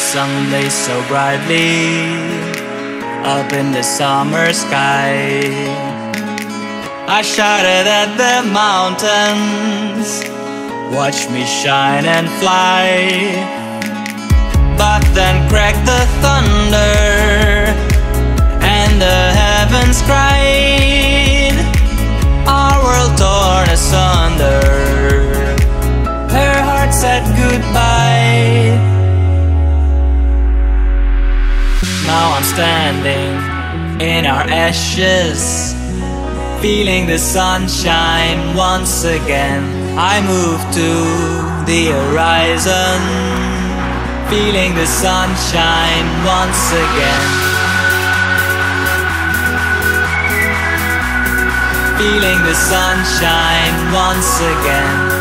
sun blazed so brightly up in the summer sky. I shouted at the mountains, watch me shine and fly. But then cracked the thunder, and the heavens cried, our world torn asunder. Her heart said goodbye. Now I'm standing in our ashes, feeling the sunshine once again. I move to the horizon, feeling the sunshine once again. Feeling the sunshine once again.